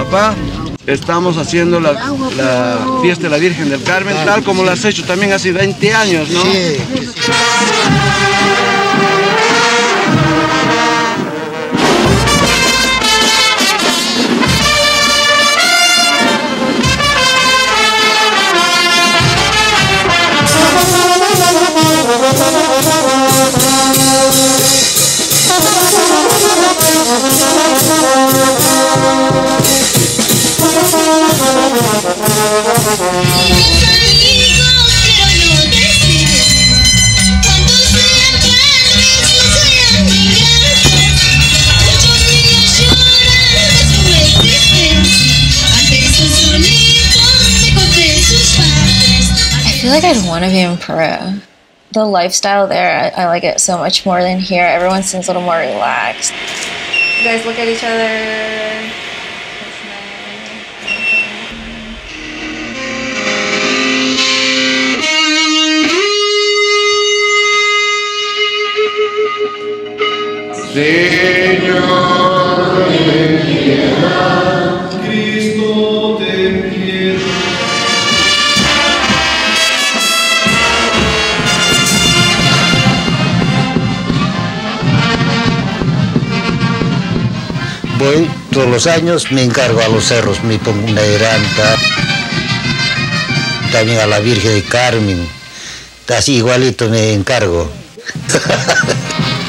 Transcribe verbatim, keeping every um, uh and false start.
papá. Estamos haciendo la, la fiesta de la Virgen del Carmen, tal como lo has hecho también hace veinte años, ¿no? Sí. I feel like I'd want to be in Peru. The lifestyle there, I, I like it so much more than here. Everyone seems a little more relaxed. You guys look at each other. Señor, ten piedad, Cristo, ten piedad. Voy todos los años, me encargo a los cerros, me pongo una heranta, también a la Virgen de Carmen, así igualito me encargo.